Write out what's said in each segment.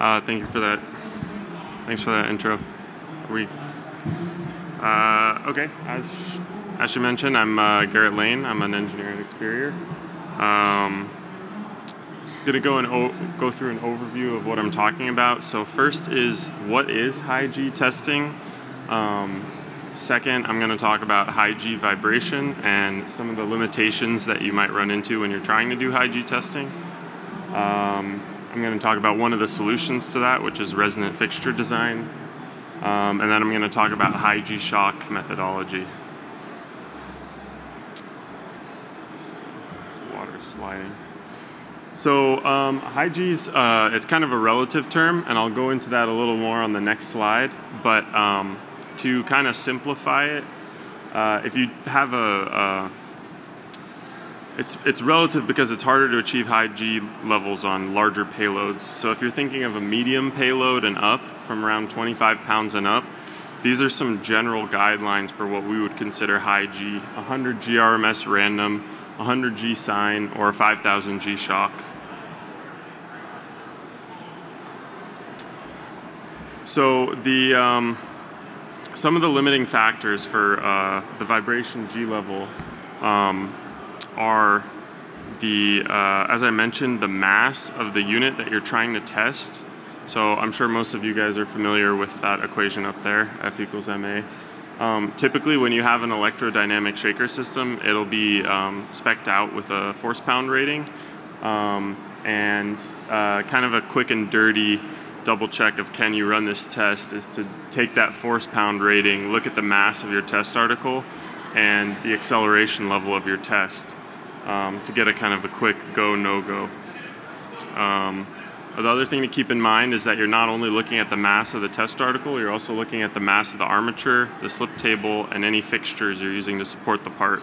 Thank you for that. Thanks for that intro. Okay, as you mentioned, I'm Gerrit Lane. I'm an engineer at Exterior. Going to go through an overview of what I'm talking about. So first is, what is high G testing? Second, I'm going to talk about high G vibration and some of the limitations that you might run into when you're trying to do high G testing. I'm going to talk about one of the solutions to that, which is resonant fixture design. And then I'm going to talk about high G shock methodology. So it's water sliding. So high G's, it's kind of a relative term, and I'll go into that a little more on the next slide. But to kind of simplify it, if you have it's relative because it's harder to achieve high G levels on larger payloads. So if you're thinking of a medium payload and up, from around 25 pounds and up, these are some general guidelines for what we would consider high G: 100 G RMS random, 100 G sine, or 5,000 G shock. So the some of the limiting factors for the vibration G level are as I mentioned, the mass of the unit that you're trying to test. So I'm sure most of you guys are familiar with that equation up there, F equals ma. Typically, when you have an electrodynamic shaker system, it'll be spec'd out with a force pound rating, and kind of a quick and dirty double check of can you run this test is to take that force pound rating, look at the mass of your test article, and the acceleration level of your test to get a kind of a quick go, no-go. The other thing to keep in mind is that you're not only looking at the mass of the test article, you're also looking at the mass of the armature, the slip table, and any fixtures you're using to support the part.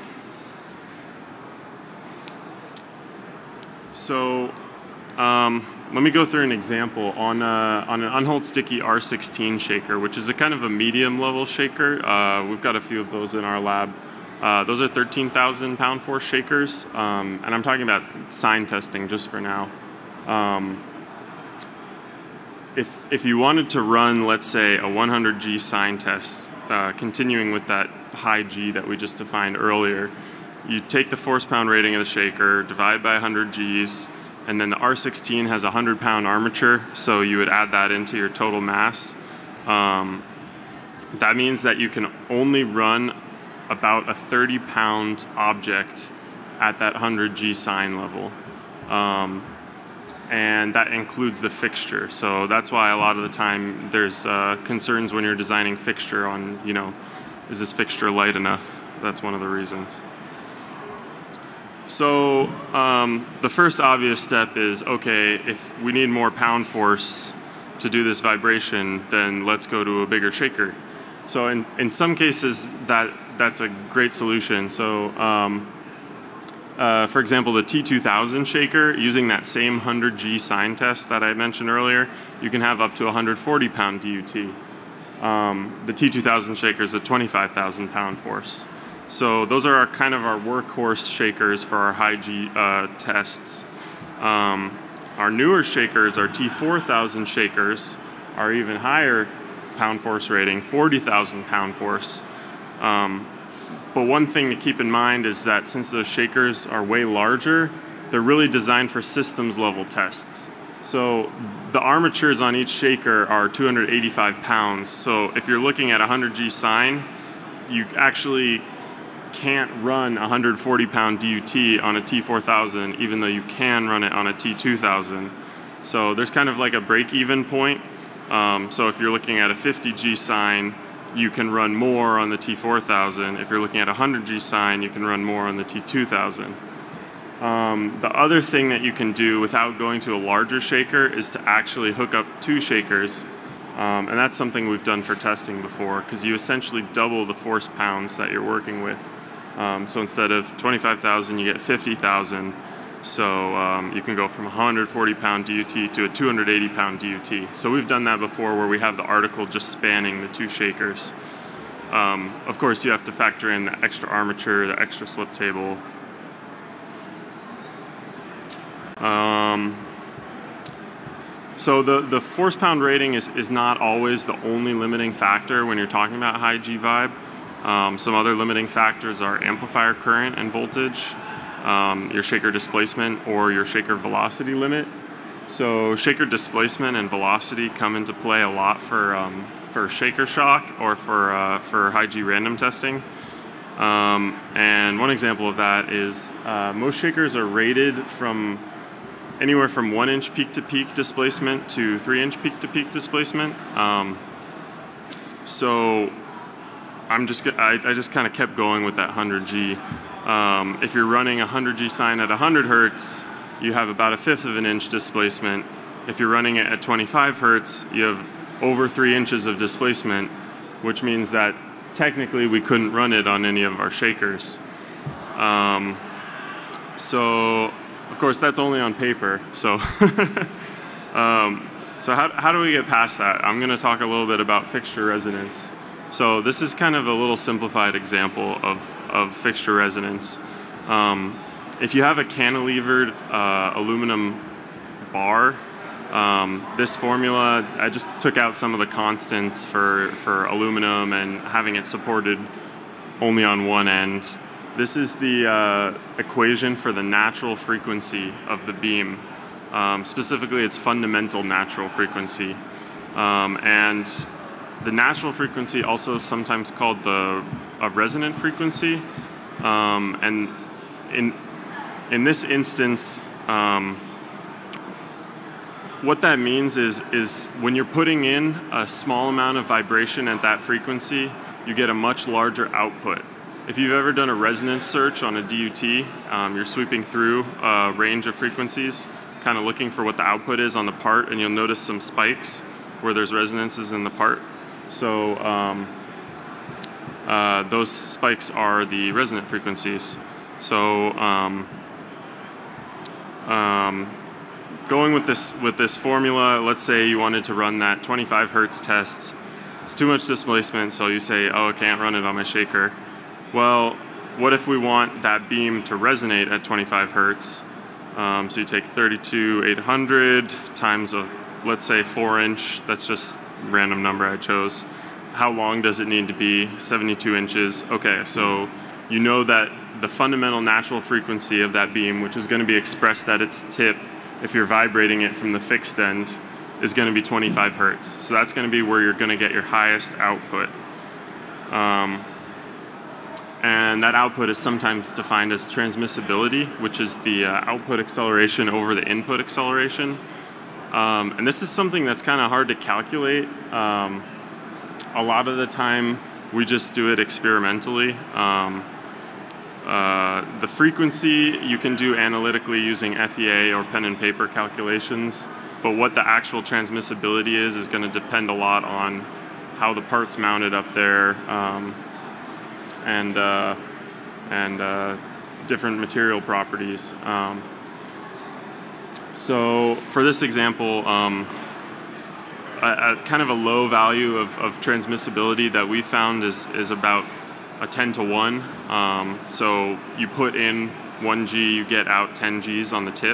So let me go through an example on an unhold sticky R16 shaker, which is a kind of a medium level shaker. We've got a few of those in our lab. Those are 13,000 pound force shakers, and I'm talking about sine testing just for now. If you wanted to run, let's say, a 100 G sine test, continuing with that high G that we just defined earlier, you take the force pound rating of the shaker, divide by 100 Gs, and then the R16 has a 100 pound armature, so you would add that into your total mass. That means that you can only run about a 30 pound object at that 100 G sine level. And that includes the fixture. So that's why a lot of the time there's concerns when you're designing fixture on, you know, is this fixture light enough? That's one of the reasons. So the first obvious step is, okay, if we need more pound force to do this vibration, then let's go to a bigger shaker. So in some cases that's a great solution. So for example, the T2000 shaker, using that same 100 G sine test that I mentioned earlier, you can have up to 140 pound DUT. The T2000 shaker is a 25,000 pound force. So those are kind of our workhorse shakers for our high G tests. Our newer shakers, our T4000 shakers, are even higher pound force rating, 40,000 pound force. But one thing to keep in mind is that since those shakers are way larger, they're really designed for systems level tests. So the armatures on each shaker are 285 pounds. So if you're looking at 100 G sine, you actually can't run 140 pound DUT on a T4000, even though you can run it on a T2000. So there's kind of like a break-even point. So if you're looking at a 50 G sine, you can run more on the T4000. If you're looking at 100 G sine, you can run more on the T2000. The other thing that you can do without going to a larger shaker is to actually hook up two shakers. And that's something we've done for testing before, because you essentially double the force pounds that you're working with. So instead of 25,000, you get 50,000. So you can go from a 140 pound DUT to a 280 pound DUT. So we've done that before, where we have the article just spanning the two shakers. Of course, you have to factor in the extra armature, the extra slip table. So the force pound rating is not always the only limiting factor when you're talking about high G vibe. Some other limiting factors are amplifier current and voltage, your shaker displacement, or your shaker velocity limit. So shaker displacement and velocity come into play a lot for shaker shock or for high G random testing. And one example of that is most shakers are rated from anywhere from 1-inch peak-to-peak displacement to 3-inch peak-to-peak displacement. So I just kind of kept going with that 100G. If you're running a 100G sine at 100 hertz, you have about 1/5 of an inch displacement. If you're running it at 25 hertz, you have over 3 inches of displacement, which means that technically we couldn't run it on any of our shakers. So, of course, that's only on paper. So, so how do we get past that? I'm going to talk a little bit about fixture resonance. So this is kind of a little simplified example of fixture resonance. If you have a cantilevered aluminum bar, this formula, I just took out some of the constants for aluminum and having it supported only on one end. This is the equation for the natural frequency of the beam. Specifically, its fundamental natural frequency. And the natural frequency, also sometimes called a resonant frequency. And in this instance, what that means is when you're putting in a small amount of vibration at that frequency, you get a much larger output. If you've ever done a resonance search on a DUT, you're sweeping through a range of frequencies, kind of looking for what the output is on the part, and you'll notice some spikes where there's resonances in the part. So those spikes are the resonant frequencies. So going with this formula, let's say you wanted to run that 25 hertz test. It's too much displacement, so you say, oh, I can't run it on my shaker. Well, what if we want that beam to resonate at 25 hertz? So you take 32,800 times let's say 4-inch, that's just a random number I chose. How long does it need to be? 72 inches. Okay, so you know that the fundamental natural frequency of that beam, which is going to be expressed at its tip if you're vibrating it from the fixed end, is going to be 25 hertz. So that's going to be where you're going to get your highest output. And that output is sometimes defined as transmissibility, which is the output acceleration over the input acceleration. And this is something that's kind of hard to calculate. A lot of the time, we just do it experimentally. The frequency you can do analytically using FEA or pen and paper calculations, but what the actual transmissibility is going to depend a lot on how the part's mounted up there, and different material properties. So for this example, kind of a low value of transmissibility that we found is about a 10 to 1. So you put in 1 G, you get out 10 Gs on the tip.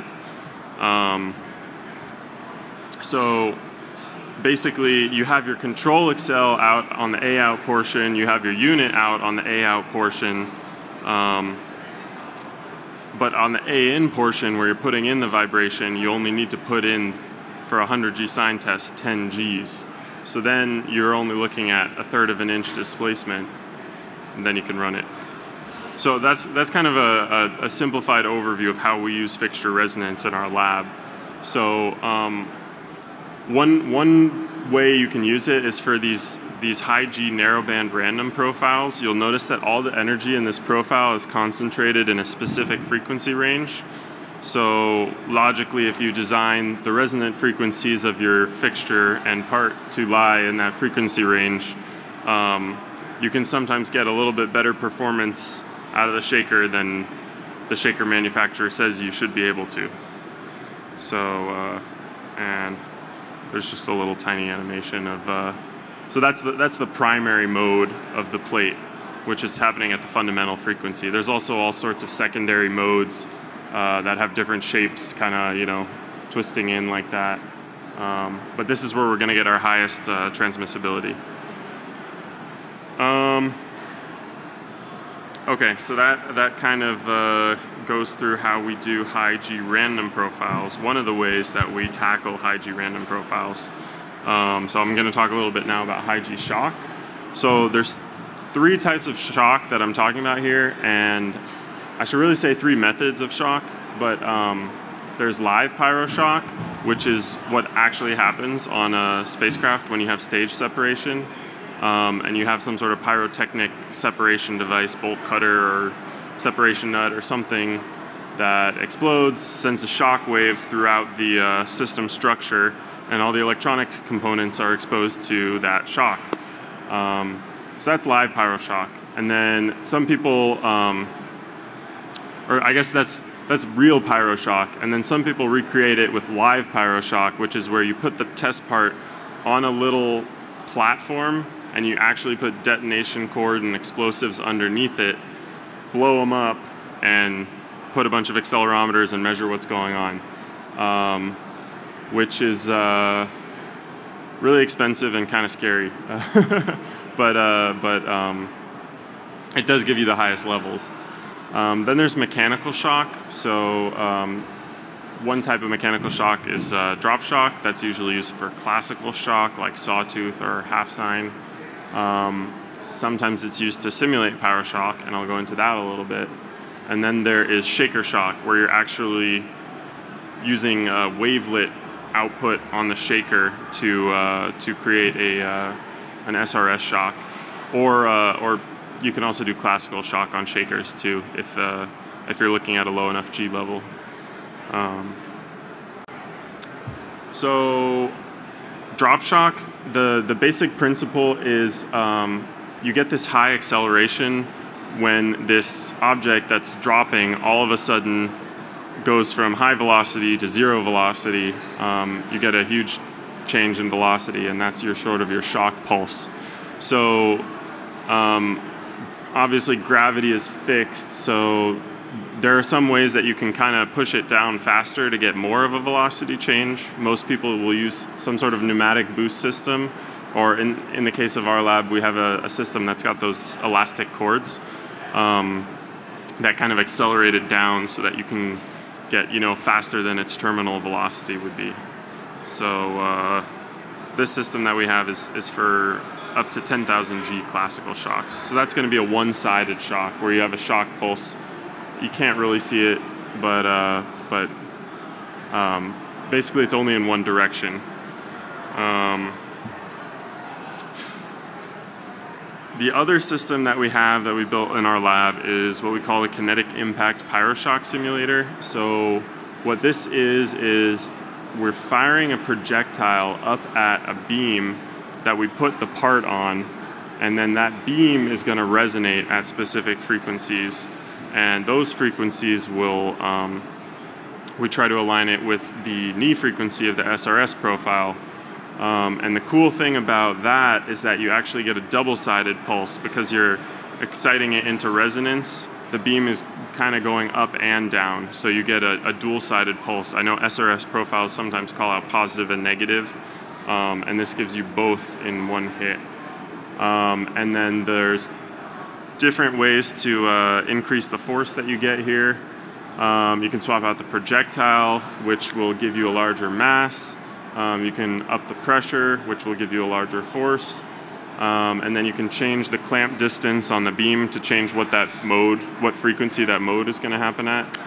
So basically, you have your control accel out on the A out portion, you have your unit out on the A out portion, but on the A in portion where you're putting in the vibration, you only need to put in, for a 100G sine test, 10 Gs. So then you're only looking at 1/3 of an inch displacement, and then you can run it. So that's kind of a simplified overview of how we use fixture resonance in our lab. So one way you can use it is for these high G narrowband random profiles. You'll notice that all the energy in this profile is concentrated in a specific frequency range. So logically, if you design the resonant frequencies of your fixture and part to lie in that frequency range, you can sometimes get a little bit better performance out of the shaker than the shaker manufacturer says you should be able to. So, and there's just a little tiny animation of, so that's the primary mode of the plate, which is happening at the fundamental frequency. There's also all sorts of secondary modes that have different shapes, kind of, twisting in like that. But this is where we're going to get our highest transmissibility. Okay, so that kind of goes through how we do high G random profiles. One of the ways that we tackle high G random profiles. So I'm going to talk a little bit now about high G shock. So there's 3 types of shock that I'm talking about here, and I should really say 3 methods of shock, but there's live pyro shock, which is what actually happens on a spacecraft when you have stage separation. And you have some sort of pyrotechnic separation device, bolt cutter or separation nut or something that explodes, sends a shock wave throughout the system structure, and all the electronics components are exposed to that shock. So that's live pyro shock. And then some people, or I guess that's real pyro shock, and then some people recreate it with live pyro shock, which is where you put the test part on a little platform and you actually put detonation cord and explosives underneath it, blow them up, and put a bunch of accelerometers and measure what's going on, which is really expensive and kind of scary, but it does give you the highest levels. Then there's mechanical shock. So one type of mechanical shock is drop shock. That's usually used for classical shock like sawtooth or half sine. Sometimes it's used to simulate pyro shock, and I'll go into that a little bit. And then there is shaker shock, where you're actually using wavelet output on the shaker to create an SRS shock, or you can also do classical shock on shakers too, if you're looking at a low enough G level. So drop shock, the basic principle is you get this high acceleration when this object that's dropping all of a sudden goes from high velocity to 0 velocity. You get a huge change in velocity, and that's your sort of your shock pulse. So obviously gravity is fixed, so there are some ways that you can kind of push it down faster to get more of a velocity change. Most people will use some sort of pneumatic boost system, or in the case of our lab, we have a system that's got those elastic cords that kind of accelerate it down so that you can get, faster than its terminal velocity would be. So this system that we have is for up to 10,000 G classical shocks. So that's going to be a one-sided shock where you have a shock pulse. You can't really see it, but basically it's only in one direction. The other system that we have that we built in our lab is what we call a Kinetic Impact Pyroshock Simulator. So what this is we're firing a projectile up at a beam that we put the part on, and then that beam is going to resonate at specific frequencies, and those frequencies will, we try to align it with the knee frequency of the SRS profile. And the cool thing about that is that you actually get a double-sided pulse because you're exciting it into resonance. The beam is kind of going up and down, so you get a dual-sided pulse. I know SRS profiles sometimes call out positive and negative, and this gives you both in one hit. And then there's different ways to increase the force that you get here. You can swap out the projectile, which will give you a larger mass. You can up the pressure, which will give you a larger force. And then you can change the clamp distance on the beam to change what frequency that mode is going to happen at.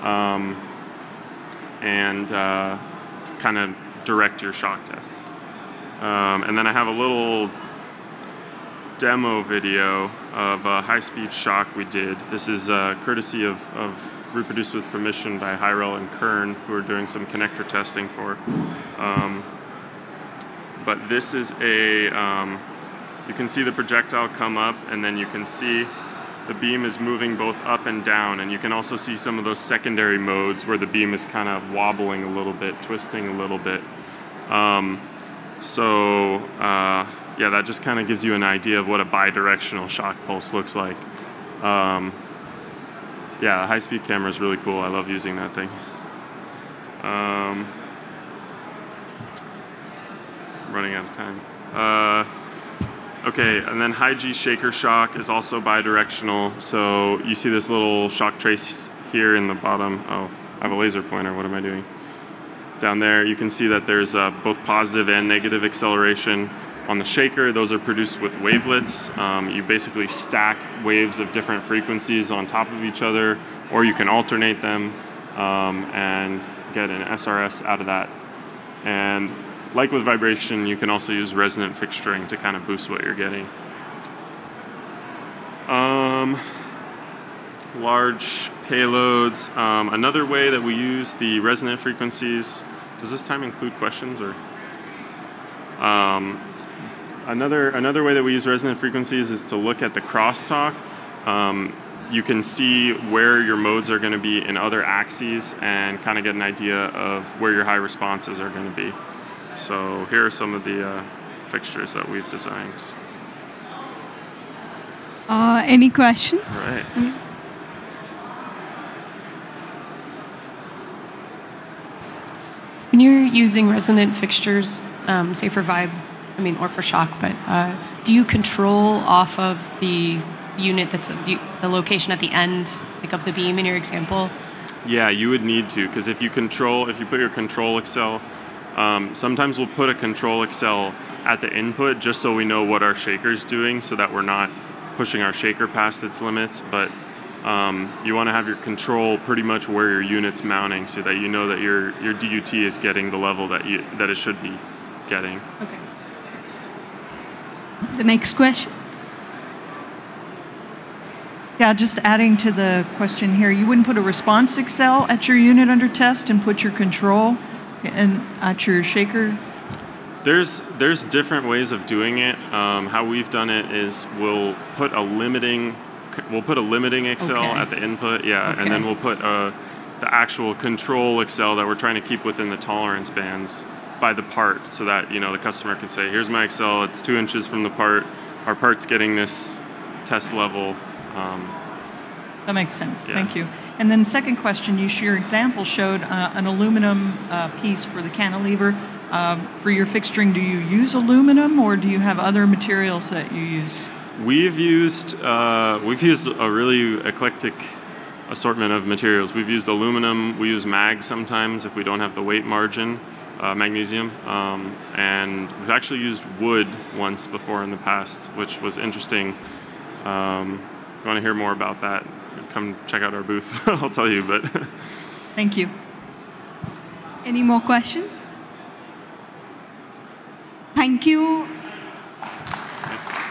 And kind of direct your shock test. And then I have a little demo video of a high-speed shock we did. This is courtesy of Reproduced with Permission by Hyrel and Kern, who are doing some connector testing for. But this is you can see the projectile come up, and then you can see the beam is moving both up and down, and you can also see some of those secondary modes where the beam is kind of wobbling a little bit, twisting a little bit. Yeah, that just kind of gives you an idea of what a bidirectional shock pulse looks like. Yeah, a high-speed camera is really cool. I love using that thing. running out of time. Okay, and then high G shaker shock is also bidirectional. So you see this little shock trace here in the bottom. Oh, I have a laser pointer. What am I doing? Down there, you can see that there's both positive and negative acceleration. On the shaker, those are produced with wavelets. You basically stack waves of different frequencies on top of each other, or you can alternate them and get an SRS out of that. And like with vibration, you can also use resonant fixturing to kind of boost what you're getting. Large payloads. Another way that we use the resonant frequencies. Does this time include questions or? Another way that we use resonant frequencies is to look at the crosstalk. You can see where your modes are going to be in other axes and kind of get an idea of where your high responses are going to be. So here are some of the fixtures that we've designed. Any questions? All right. When you're using resonant fixtures, say for vibe, or for shock, but do you control off of the unit that's the location at the end, like of the beam in your example? Yeah, you would need to, because if you put your control accel, sometimes we'll put a control accel at the input just so we know what our shaker's doing, so that we're not pushing our shaker past its limits. But you want to have your control pretty much where your unit's mounting, so that you know that your DUT is getting the level that it should be getting. Okay. The next question. Yeah, just adding to the question here, you wouldn't put a response accel at your unit under test and put your control at your shaker? There's different ways of doing it. How we've done it is we'll put a limiting accel at the input, and then we'll put the actual control accel that we're trying to keep within the tolerance bands by the part, so that the customer can say, here's my accel, it's 2 inches from the part, our part's getting this test level. That makes sense. Yeah. Thank you. And then second question, your example showed an aluminum piece for the cantilever. For your fixturing, do you use aluminum, or do you have other materials that you use? We've used a really eclectic assortment of materials. We've used aluminum, we use mag sometimes if we don't have the weight margin, magnesium, and we've actually used wood once before in the past, which was interesting. If you want to hear more about that, come check out our booth. I'll tell you, but. Thank you. Any more questions? Thank you. Thanks.